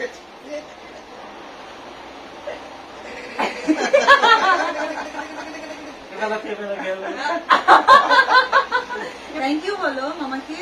Thank you বলো মামাকে।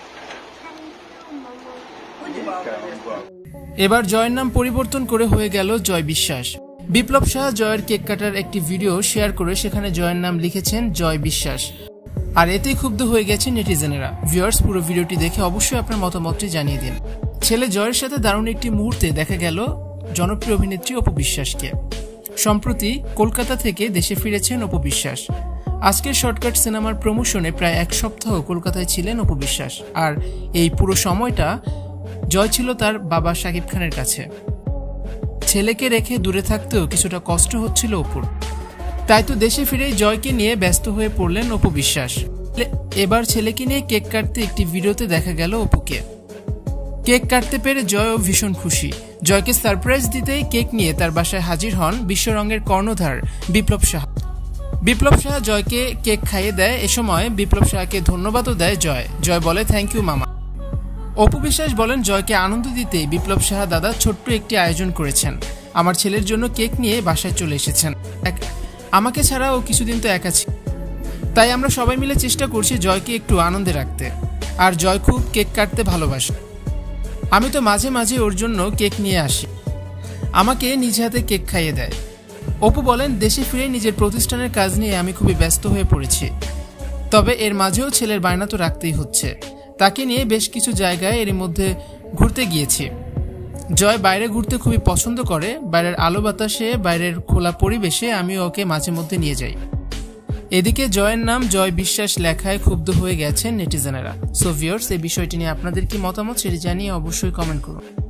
এবার জয়ের নাম পরিবর্তন করে হয়ে গেল জয় বিশ্বাস। বিপ্লব শাহ জয়ের কেক কাটার একটি ভিডিও শেয়ার করে সেখানে জয়ের নাম লিখেছেন জয় বিশ্বাস, আর এতেই ক্ষুব্ধ হয়ে গেছে নেটিজেনেরা। ভিউয়ার্স, পুরো ভিডিওটি দেখে অবশ্যই আপনার মতামতটি জানিয়ে দিন। ছেলে জয়ের সাথে দারুণ একটি মুহূর্তে দেখা গেল জনপ্রিয় অভিনেত্রী অপু বিশ্বাসকে। সম্প্রতি কলকাতা থেকে দেশে ফিরেছেন অপু বিশ্বাস। আজকের শর্টকাট সিনেমার প্রমোশনে প্রায় এক সপ্তাহ কলকাতায় ছিলেন অপু বিশ্বাস, আর এই পুরো সময়টা জয় ছিল তার বাবা শাকিব খানের কাছে। ছেলেকে রেখে দূরে থাকতেও কিছুটা কষ্ট হচ্ছিল অপুর, তাই তো দেশে ফিরেই জয়কে নিয়ে ব্যস্ত হয়ে পড়লেন অপু বিশ্বাস। এবার ছেলেকে নিয়ে কেক কাটতে একটি ভিডিওতে দেখা গেল অপুকে। কেক কাটতে পেরে জয়ও ভীষণ খুশি। জয়কে সারপ্রাইজ দিতেই কেক নিয়ে তার বাসায় হাজির হন বিশ্বরঙের কর্ণধার বিপ্লব শাহ। বিপ্লব শাহ জয়কে কেক খাইয়ে দেয়। এ সময় বিপ্লব শাহকে ধন্যবাদও দেয় জয়। জয় বলে থ্যাংক ইউ মামা। অপু বিশ্বাস বলেন, জয়কে আনন্দ দিতে বিপ্লব শাহ দাদা ছোট্ট একটি আয়োজন করেছেন। আমার ছেলের জন্য কেক নিয়ে বাসায় চলে এসেছেন। আমাকে ছাড়া ও কিছুদিন তো একা ছিল, তাই আমরা সবাই মিলে চেষ্টা করছি জয়কে একটু আনন্দে রাখতে। আর জয় খুব কেক কাটতে ভালোবাসে। আমি তো মাঝে মাঝে ওর জন্য কেক নিয়ে আসি, আমাকে নিজ হাতে কেক খাইয়ে দেয়। অপু বলেন, দেশে ফিরে নিজের প্রতিষ্ঠানের কাজ নিয়ে আমি খুবই ব্যস্ত হয়ে পড়েছি, তবে এর মাঝেও ছেলের বায়না তো রাখতেই হচ্ছে। তাকে নিয়ে বেশ কিছু জায়গায় এর মধ্যে ঘুরতে গিয়েছি। জয় বাইরে ঘুরতে খুবই পছন্দ করে। বাইরের আলো বাতাসে, বাইরের খোলা পরিবেশে আমি ওকে মাঝে মধ্যে নিয়ে যাই। এদিকে জয়ের নাম জয় বিশ্বাস লেখায় ক্ষুব্ধ হয়ে গেছেন নেটিজেনেরা। সো ভিউয়ার্স, এই বিষয়টি নিয়ে আপনাদের কি মতামত সেটি জানিয়ে অবশ্যই কমেন্ট করুন।